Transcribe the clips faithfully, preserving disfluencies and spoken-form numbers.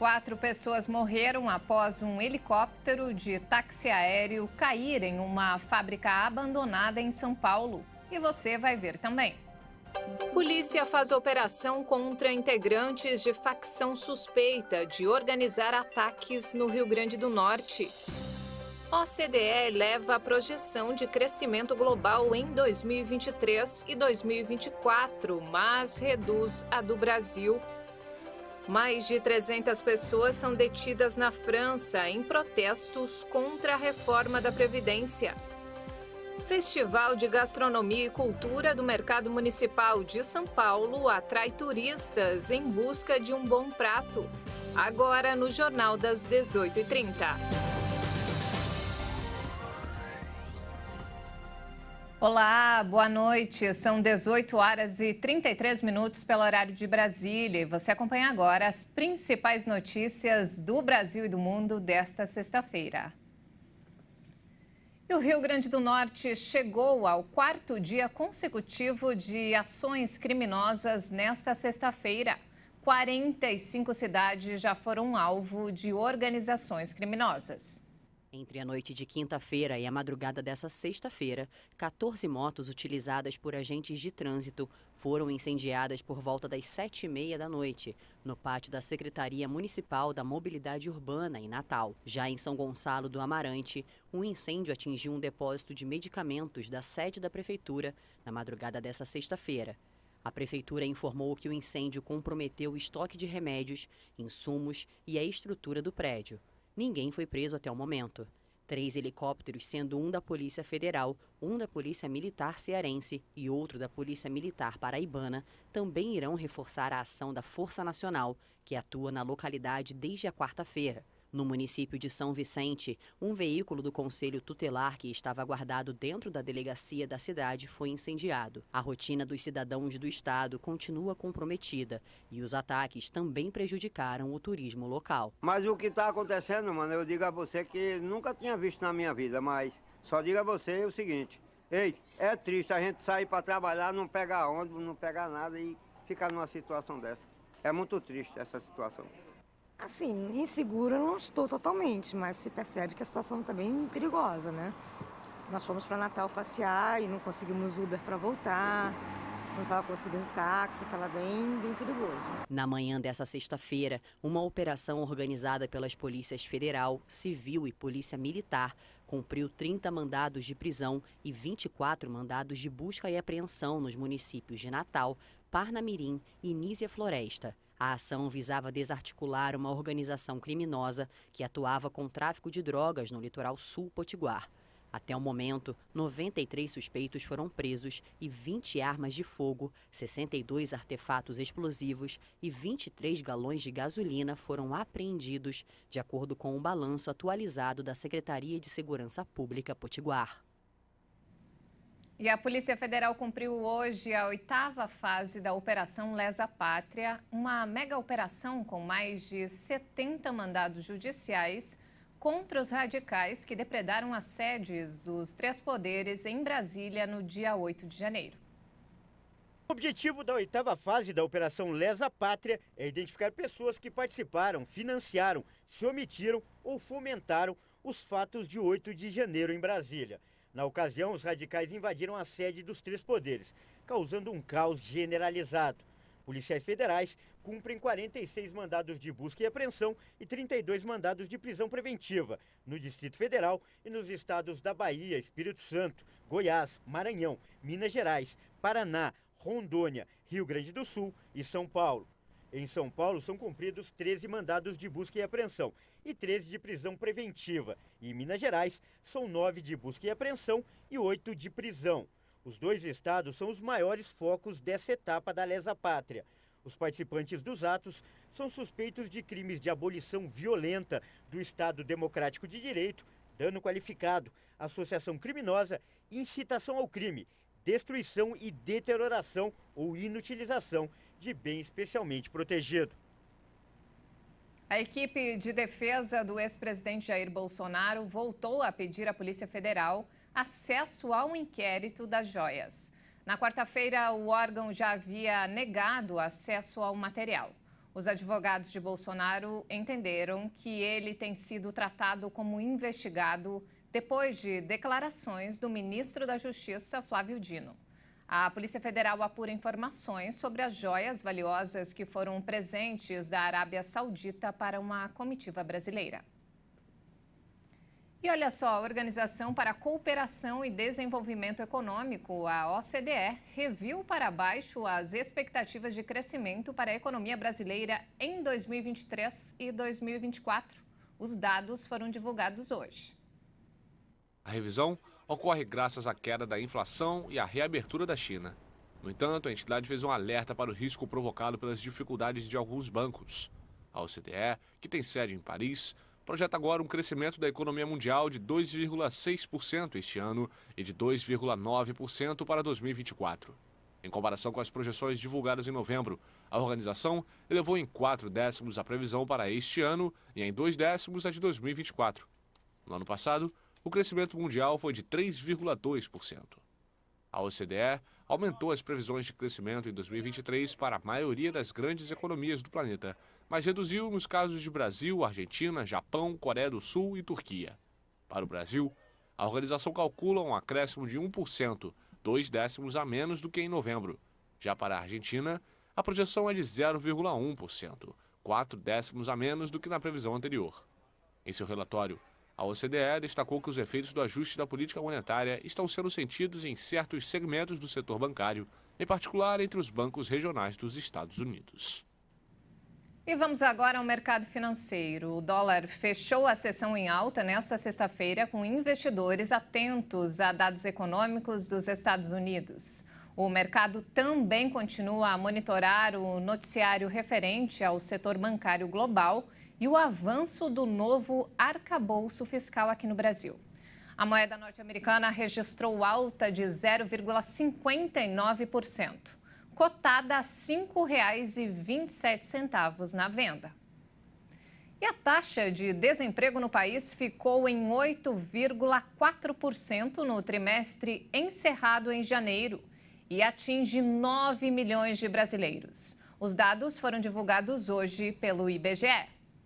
Quatro pessoas morreram após um helicóptero de táxi aéreo cair em uma fábrica abandonada em São Paulo. E você vai ver também. Polícia faz operação contra integrantes de facção suspeita de organizar ataques no Rio Grande do Norte. O C D E eleva a projeção de crescimento global em dois mil e vinte e três e dois mil e vinte e quatro, mas reduz a do Brasil. Mais de trezentas pessoas são detidas na França em protestos contra a reforma da Previdência. Festival de Gastronomia e Cultura do Mercado Municipal de São Paulo atrai turistas em busca de um bom prato. Agora no Jornal das dezoito e trinta. Olá, boa noite. São dezoito horas e trinta e três minutos pelo horário de Brasília. E você acompanha agora as principais notícias do Brasil e do mundo desta sexta-feira. E o Rio Grande do Norte chegou ao quarto dia consecutivo de ações criminosas nesta sexta-feira. quarenta e cinco cidades já foram alvo de organizações criminosas. Entre a noite de quinta-feira e a madrugada dessa sexta-feira, quatorze motos utilizadas por agentes de trânsito foram incendiadas por volta das sete e meia da noite, no pátio da Secretaria Municipal da Mobilidade Urbana, em Natal. Já em São Gonçalo do Amarante, um incêndio atingiu um depósito de medicamentos da sede da Prefeitura na madrugada dessa sexta-feira. A Prefeitura informou que o incêndio comprometeu o estoque de remédios, insumos e a estrutura do prédio. Ninguém foi preso até o momento. Três helicópteros, sendo um da Polícia Federal, um da Polícia Militar Cearense e outro da Polícia Militar Paraibana, também irão reforçar a ação da Força Nacional, que atua na localidade desde a quarta-feira. No município de São Vicente, um veículo do Conselho Tutelar que estava guardado dentro da delegacia da cidade foi incendiado. A rotina dos cidadãos do estado continua comprometida e os ataques também prejudicaram o turismo local. Mas o que está acontecendo, mano, eu digo a você que nunca tinha visto na minha vida, mas só digo a você o seguinte: ei, é triste a gente sair para trabalhar, não pegar ônibus, não pegar nada e ficar numa situação dessa. É muito triste essa situação. Assim, insegura eu não estou totalmente, mas se percebe que a situação está bem perigosa, né? Nós fomos para Natal passear e não conseguimos Uber para voltar, não estava conseguindo táxi, estava bem, bem perigoso. Na manhã dessa sexta-feira, uma operação organizada pelas polícias Federal, Civil e Polícia Militar cumpriu trinta mandados de prisão e vinte e quatro mandados de busca e apreensão nos municípios de Natal, Parnamirim e Nísia Floresta. A ação visava desarticular uma organização criminosa que atuava com tráfico de drogas no litoral sul potiguar. Até o momento, noventa e três suspeitos foram presos e vinte armas de fogo, sessenta e dois artefatos explosivos e vinte e três galões de gasolina foram apreendidos, de acordo com o balanço atualizado da Secretaria de Segurança Pública Potiguar. E a Polícia Federal cumpriu hoje a oitava fase da Operação Lesa Pátria, uma mega operação com mais de setenta mandados judiciais contra os radicais que depredaram as sedes dos três poderes em Brasília no dia oito de janeiro. O objetivo da oitava fase da Operação Lesa Pátria é identificar pessoas que participaram, financiaram, se omitiram ou fomentaram os fatos de oito de janeiro em Brasília. Na ocasião, os radicais invadiram a sede dos três poderes, causando um caos generalizado. Policiais federais cumprem quarenta e seis mandados de busca e apreensão e trinta e dois mandados de prisão preventiva no Distrito Federal e nos estados da Bahia, Espírito Santo, Goiás, Maranhão, Minas Gerais, Paraná, Rondônia, Rio Grande do Sul e São Paulo. Em São Paulo são cumpridos treze mandados de busca e apreensão e treze de prisão preventiva. E em Minas Gerais são nove de busca e apreensão e oito de prisão. Os dois estados são os maiores focos dessa etapa da Lesa Pátria. Os participantes dos atos são suspeitos de crimes de abolição violenta do Estado Democrático de Direito, dano qualificado, associação criminosa, incitação ao crime, destruição e deterioração ou inutilização de bem especialmente protegido. A equipe de defesa do ex-presidente Jair Bolsonaro voltou a pedir à Polícia Federal acesso ao inquérito das joias. Na quarta-feira, o órgão já havia negado acesso ao material. Os advogados de Bolsonaro entenderam que ele tem sido tratado como investigado depois de declarações do ministro da Justiça, Flávio Dino. A Polícia Federal apura informações sobre as joias valiosas que foram presentes da Arábia Saudita para uma comitiva brasileira. E olha só, a Organização para a Cooperação e Desenvolvimento Econômico, a O C D E, reviu para baixo as expectativas de crescimento para a economia brasileira em dois mil e vinte e três e dois mil e vinte e quatro. Os dados foram divulgados hoje. A revisão ocorre graças à queda da inflação e à reabertura da China. No entanto, a entidade fez um alerta para o risco provocado pelas dificuldades de alguns bancos. A O C D E, que tem sede em Paris, projeta agora um crescimento da economia mundial de dois vírgula seis por cento este ano e de dois vírgula nove por cento para dois mil e vinte e quatro. Em comparação com as projeções divulgadas em novembro, a organização elevou em quatro décimos a previsão para este ano e em dois décimos a de dois mil e vinte e quatro. No ano passado, o crescimento mundial foi de três vírgula dois por cento. A O C D E aumentou as previsões de crescimento em dois mil e vinte e três para a maioria das grandes economias do planeta, mas reduziu nos casos de Brasil, Argentina, Japão, Coreia do Sul e Turquia. Para o Brasil, a organização calcula um acréscimo de um por cento, dois décimos a menos do que em novembro. Já para a Argentina, a projeção é de zero vírgula um por cento, quatro décimos a menos do que na previsão anterior. Em seu relatório, a O C D E destacou que os efeitos do ajuste da política monetária estão sendo sentidos em certos segmentos do setor bancário, em particular entre os bancos regionais dos Estados Unidos. E vamos agora ao mercado financeiro. O dólar fechou a sessão em alta nesta sexta-feira, com investidores atentos a dados econômicos dos Estados Unidos. O mercado também continua a monitorar o noticiário referente ao setor bancário global e o avanço do novo arcabouço fiscal aqui no Brasil. A moeda norte-americana registrou alta de zero vírgula cinquenta e nove por cento. Cotada a cinco reais e vinte e sete centavos na venda. E a taxa de desemprego no país ficou em oito vírgula quatro por cento no trimestre encerrado em janeiro e atinge nove milhões de brasileiros. Os dados foram divulgados hoje pelo I B G E.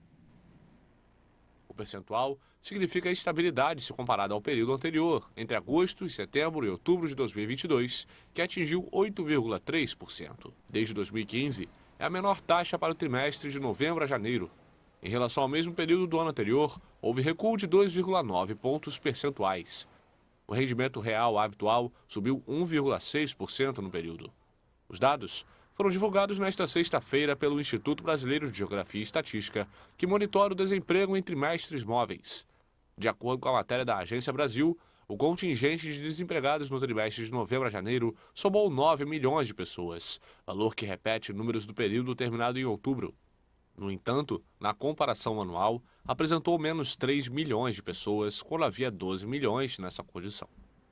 O percentual significa estabilidade se comparado ao período anterior, entre agosto e setembro e outubro de dois mil e vinte e dois, que atingiu oito vírgula três por cento. Desde dois mil e quinze, é a menor taxa para o trimestre de novembro a janeiro. Em relação ao mesmo período do ano anterior, houve recuo de dois vírgula nove pontos percentuais. O rendimento real habitual subiu um vírgula seis por cento no período. Os dados foram divulgados nesta sexta-feira pelo Instituto Brasileiro de Geografia e Estatística, que monitora o desemprego em trimestres móveis. De acordo com a matéria da Agência Brasil, o contingente de desempregados no trimestre de novembro a janeiro somou nove milhões de pessoas, valor que repete números do período terminado em outubro. No entanto, na comparação anual, apresentou menos três milhões de pessoas, quando havia doze milhões nessa condição.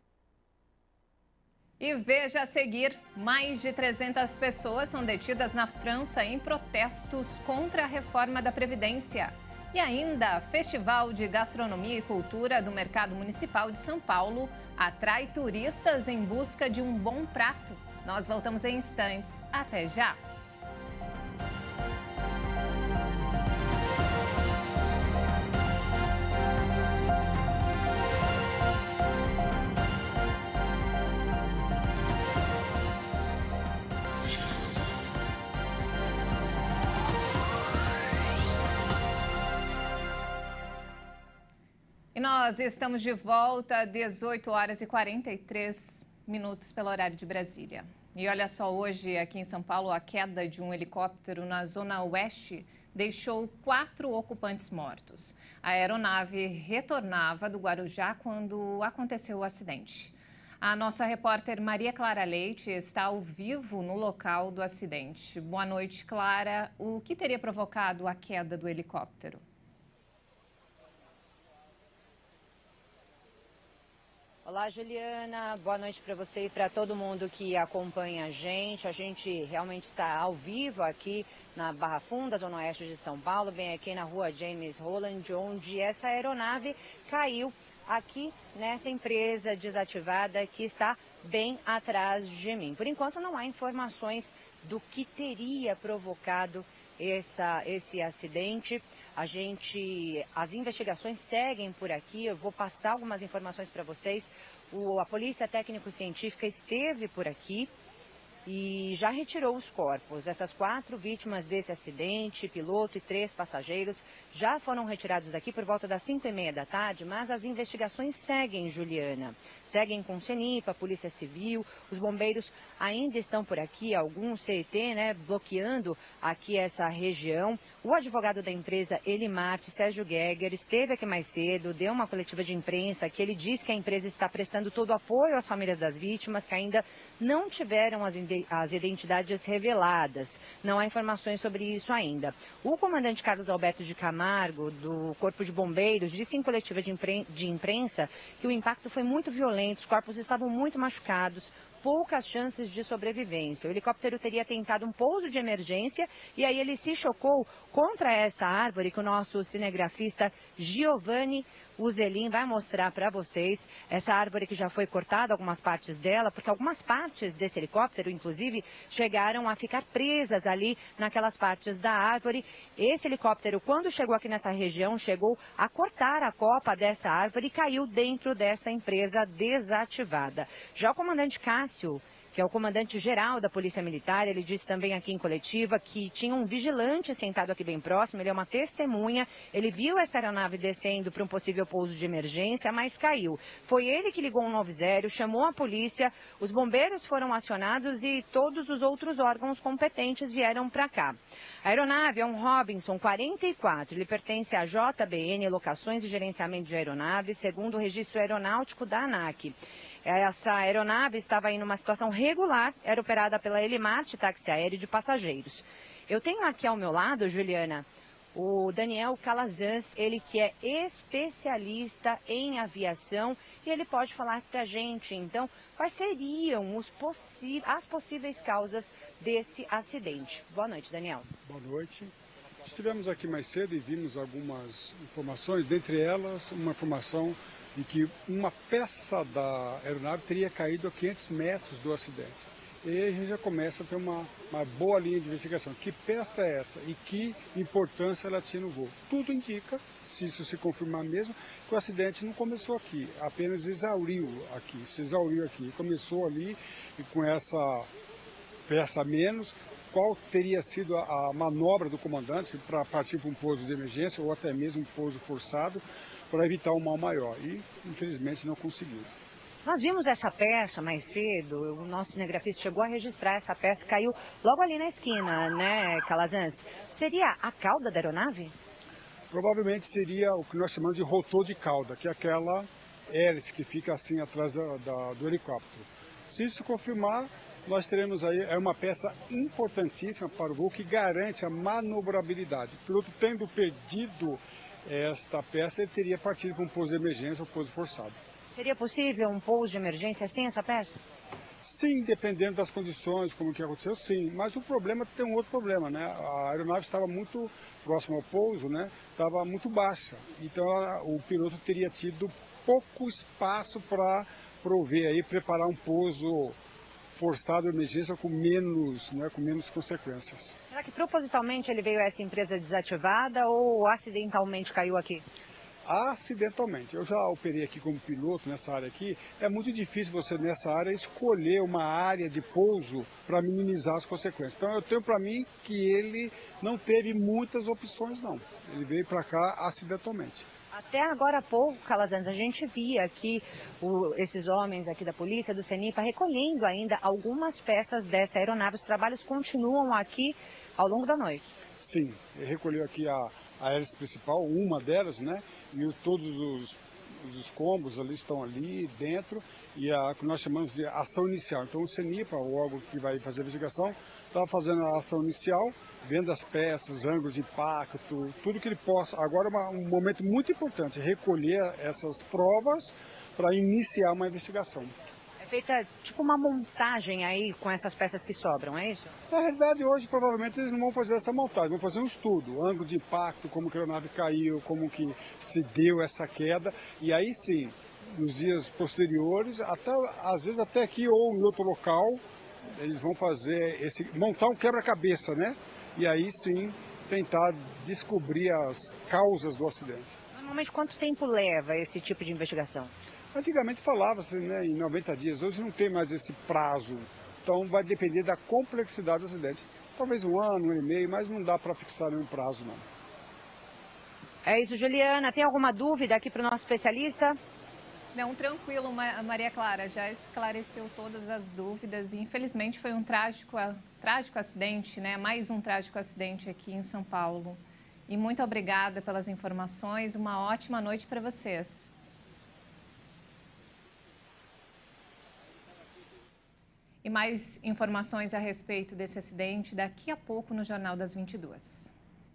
E veja a seguir, mais de trezentas pessoas são detidas na França em protestos contra a reforma da Previdência. E ainda, Festival de Gastronomia e Cultura do Mercado Municipal de São Paulo atrai turistas em busca de um bom prato. Nós voltamos em instantes. Até já! E nós estamos de volta às dezoito horas e quarenta e três minutos pelo horário de Brasília. E olha só, hoje aqui em São Paulo, a queda de um helicóptero na zona oeste deixou quatro ocupantes mortos. A aeronave retornava do Guarujá quando aconteceu o acidente. A nossa repórter Maria Clara Leite está ao vivo no local do acidente. Boa noite, Clara. O que teria provocado a queda do helicóptero? Olá, Juliana. Boa noite para você e para todo mundo que acompanha a gente. A gente realmente está ao vivo aqui na Barra Funda, zona oeste de São Paulo, bem aqui na rua James Holland, onde essa aeronave caiu aqui nessa empresa desativada que está bem atrás de mim. Por enquanto não há informações do que teria provocado essa, esse acidente. A gente, as investigações seguem por aqui, eu vou passar algumas informações para vocês. O, a Polícia Técnico-Científica esteve por aqui e já retirou os corpos. Essas quatro vítimas desse acidente, piloto e três passageiros, já foram retirados daqui por volta das cinco e meia da tarde, mas as investigações seguem, Juliana. Seguem com o CENIPA, Polícia Civil, os bombeiros ainda estão por aqui, alguns C E T, né, bloqueando aqui essa região. O advogado da empresa, Elimarte, Sérgio Geiger, esteve aqui mais cedo, deu uma coletiva de imprensa que ele diz que a empresa está prestando todo o apoio às famílias das vítimas, que ainda não tiveram as, as identidades reveladas. Não há informações sobre isso ainda. O comandante Carlos Alberto de Camargo, do Corpo de Bombeiros, disse em coletiva de, impren de imprensa que o impacto foi muito violento, os corpos estavam muito machucados, poucas chances de sobrevivência. O helicóptero teria tentado um pouso de emergência e aí ele se chocou contra essa árvore que o nosso cinegrafista Giovanni Uzelin vai mostrar para vocês. Essa árvore que já foi cortada, algumas partes dela, porque algumas partes desse helicóptero, inclusive, chegaram a ficar presas ali naquelas partes da árvore. Esse helicóptero, quando chegou aqui nessa região, chegou a cortar a copa dessa árvore e caiu dentro dessa empresa desativada. Já o comandante Cássio, que é o comandante-geral da Polícia Militar, ele disse também aqui em coletiva que tinha um vigilante sentado aqui bem próximo, ele é uma testemunha, ele viu essa aeronave descendo para um possível pouso de emergência, mas caiu. Foi ele que ligou um nove zero, chamou a polícia, os bombeiros foram acionados e todos os outros órgãos competentes vieram para cá. A aeronave é um Robinson quarenta e quatro, ele pertence à J B N, Locações e Gerenciamento de Aeronaves, segundo o registro aeronáutico da ANAC. Essa aeronave estava em uma situação regular, era operada pela Elimarte, táxi aéreo de passageiros. Eu tenho aqui ao meu lado, Juliana, o Daniel Calazans, ele que é especialista em aviação, e ele pode falar para a gente, então, quais seriam os possi- as possíveis causas desse acidente. Boa noite, Daniel. Boa noite. Estivemos aqui mais cedo e vimos algumas informações, dentre elas uma informação de que uma peça da aeronave teria caído a quinhentos metros do acidente. E aí a gente já começa a ter uma, uma boa linha de investigação. Que peça é essa e que importância ela tinha no voo? Tudo indica, se isso se confirmar mesmo, que o acidente não começou aqui, apenas exauriu aqui, se exauriu aqui. Começou ali e com essa peça a menos, qual teria sido a, a manobra do comandante para partir para um pouso de emergência ou até mesmo um pouso forçado, para evitar um mal maior, e infelizmente não conseguiu. Nós vimos essa peça mais cedo, o nosso cinegrafista chegou a registrar essa peça, caiu logo ali na esquina, né, Calazans? Seria a cauda da aeronave? Provavelmente seria o que nós chamamos de rotor de cauda, que é aquela hélice que fica assim atrás da, da, do helicóptero. Se isso confirmar, nós teremos aí é uma peça importantíssima para o voo que garante a manobrabilidade. O piloto tendo perdido esta peça, ele teria partido para um pouso de emergência ou pouso forçado. Seria possível um pouso de emergência sem essa peça? Sim, dependendo das condições, como que aconteceu, sim. Mas o problema tem um outro problema, né? A aeronave estava muito próxima ao pouso, né? Estava muito baixa. Então a, o piloto teria tido pouco espaço para prover aí, preparar um pouso forçado de emergência com menos, né, com menos consequências. Será que propositalmente ele veio a essa empresa desativada ou acidentalmente caiu aqui? Acidentalmente. Eu já operei aqui como piloto nessa área aqui. É muito difícil você nessa área escolher uma área de pouso para minimizar as consequências. Então eu tenho para mim que ele não teve muitas opções não. Ele veio para cá acidentalmente. Até agora há pouco, Calazans, a gente via aqui o, esses homens aqui da polícia, do CENIPA, recolhendo ainda algumas peças dessa aeronave. Os trabalhos continuam aqui ao longo da noite. Sim, ele recolheu aqui a, a hélice principal, uma delas, né? E o, todos os, os escombros ali estão ali dentro e a que nós chamamos de ação inicial. Então o CENIPA, o órgão que vai fazer a investigação, está fazendo a ação inicial, vendo as peças, ângulos de impacto, tudo que ele possa. Agora é um momento muito importante, recolher essas provas para iniciar uma investigação. É feita tipo uma montagem aí com essas peças que sobram, é isso? Na realidade, hoje provavelmente eles não vão fazer essa montagem, vão fazer um estudo, ângulo de impacto, como que a aeronave caiu, como que se deu essa queda, e aí sim, nos dias posteriores, até, às vezes até aqui ou em outro local, eles vão fazer esse, montar um quebra-cabeça, né? e aí sim tentar descobrir as causas do acidente. Normalmente, quanto tempo leva esse tipo de investigação? Antigamente falava-se, né, em noventa dias, hoje não tem mais esse prazo, então vai depender da complexidade do acidente. Talvez um ano, um ano e meio, mas não dá para fixar nenhum prazo, não. É isso, Juliana. Tem alguma dúvida aqui para o nosso especialista? Não, tranquilo, Maria Clara, já esclareceu todas as dúvidas e infelizmente foi um trágico, trágico acidente, né? Mais um trágico acidente aqui em São Paulo. E muito obrigada pelas informações, uma ótima noite para vocês. E mais informações a respeito desse acidente daqui a pouco no Jornal das vinte e duas.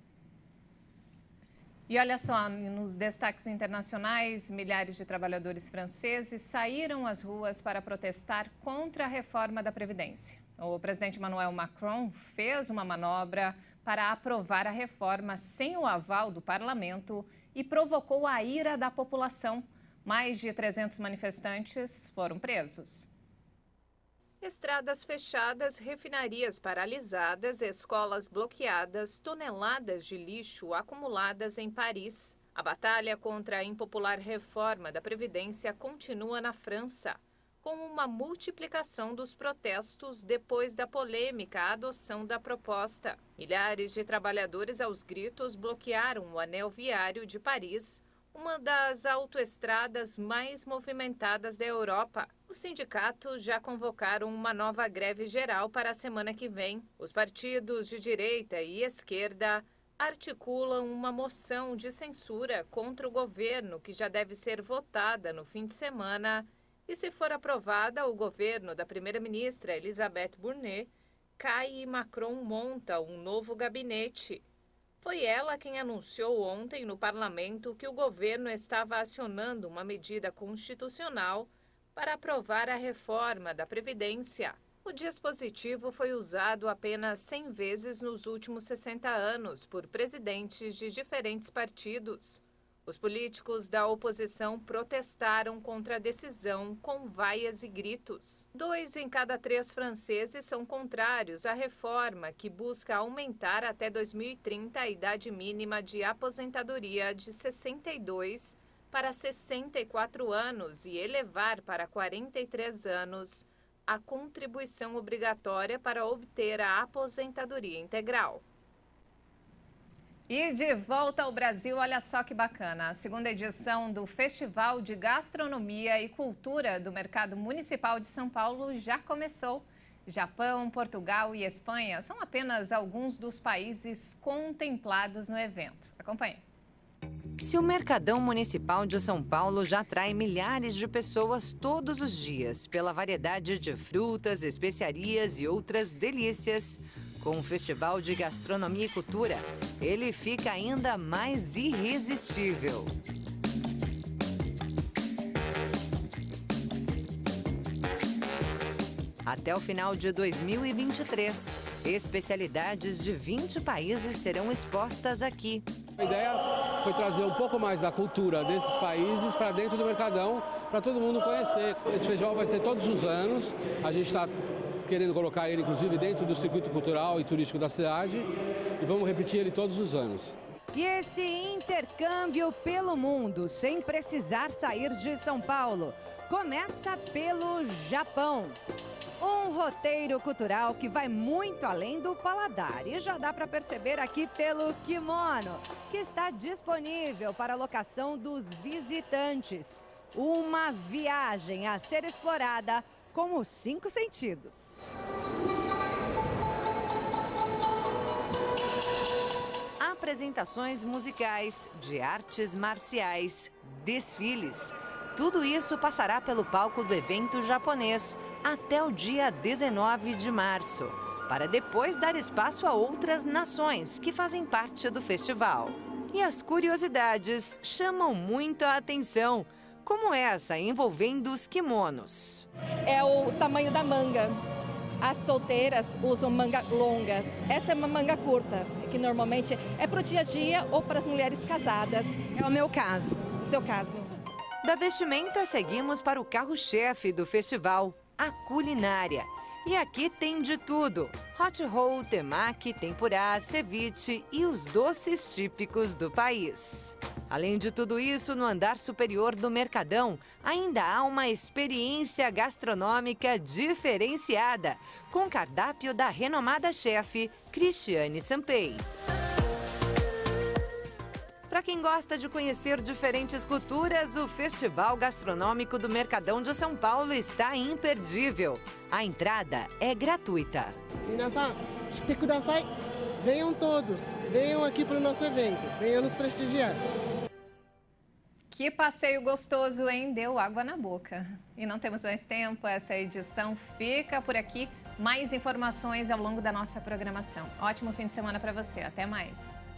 E olha só, nos destaques internacionais, milhares de trabalhadores franceses saíram às ruas para protestar contra a reforma da Previdência. O presidente Emmanuel Macron fez uma manobra para aprovar a reforma sem o aval do parlamento e provocou a ira da população. Mais de trezentos manifestantes foram presos. Estradas fechadas, refinarias paralisadas, escolas bloqueadas, toneladas de lixo acumuladas em Paris. A batalha contra a impopular reforma da Previdência continua na França, com uma multiplicação dos protestos depois da polêmica adoção da proposta. Milhares de trabalhadores aos gritos bloquearam o anel viário de Paris, uma das autoestradas mais movimentadas da Europa. Os sindicatos já convocaram uma nova greve geral para a semana que vem. Os partidos de direita e esquerda articulam uma moção de censura contra o governo que já deve ser votada no fim de semana. E se for aprovada, o governo da primeira-ministra Elisabeth Borne cai e Macron monta um novo gabinete. Foi ela quem anunciou ontem no parlamento que o governo estava acionando uma medida constitucional para aprovar a reforma da Previdência. O dispositivo foi usado apenas cem vezes nos últimos sessenta anos por presidentes de diferentes partidos. Os políticos da oposição protestaram contra a decisão com vaias e gritos. Dois em cada três franceses são contrários à reforma que busca aumentar até dois mil e trinta a idade mínima de aposentadoria de sessenta e dois para sessenta e quatro anos e elevar para quarenta e três anos a contribuição obrigatória para obter a aposentadoria integral. E de volta ao Brasil, olha só que bacana. A segunda edição do Festival de Gastronomia e Cultura do Mercado Municipal de São Paulo já começou. Japão, Portugal e Espanha são apenas alguns dos países contemplados no evento. Acompanhe. Se o Mercadão Municipal de São Paulo já atrai milhares de pessoas todos os dias pela variedade de frutas, especiarias e outras delícias, com o Festival de Gastronomia e Cultura, ele fica ainda mais irresistível. Até o final de dois mil e vinte e três, especialidades de vinte países serão expostas aqui. A ideia foi trazer um pouco mais da cultura desses países para dentro do Mercadão, para todo mundo conhecer. Esse festival vai ser todos os anos, a gente está querendo colocar ele, inclusive, dentro do circuito cultural e turístico da cidade, e vamos repetir ele todos os anos. E esse intercâmbio pelo mundo, sem precisar sair de São Paulo, começa pelo Japão. Um roteiro cultural que vai muito além do paladar e já dá para perceber aqui pelo kimono, que está disponível para a locação dos visitantes. Uma viagem a ser explorada com os cinco sentidos. Apresentações musicais, de artes marciais, desfiles. Tudo isso passará pelo palco do evento japonês até o dia dezenove de março, para depois dar espaço a outras nações que fazem parte do festival. E as curiosidades chamam muito a atenção, como essa envolvendo os kimonos. É o tamanho da manga. As solteiras usam manga longas. Essa é uma manga curta, que normalmente é para o dia a dia ou para as mulheres casadas. É o meu caso. O seu caso. Da vestimenta, seguimos para o carro-chefe do festival, a culinária. E aqui tem de tudo: hot roll, temaki, tempurá, ceviche e os doces típicos do país. Além de tudo isso, no andar superior do Mercadão, ainda há uma experiência gastronômica diferenciada, com cardápio da renomada chefe Cristiane Sampei. Para quem gosta de conhecer diferentes culturas, o Festival Gastronômico do Mercadão de São Paulo está imperdível. A entrada é gratuita. Minasan, kite kudasai. Venham todos, venham aqui para o nosso evento, venham nos prestigiar. Que passeio gostoso, hein? Deu água na boca. E não temos mais tempo, essa edição fica por aqui. Mais informações ao longo da nossa programação. Ótimo fim de semana para você, até mais.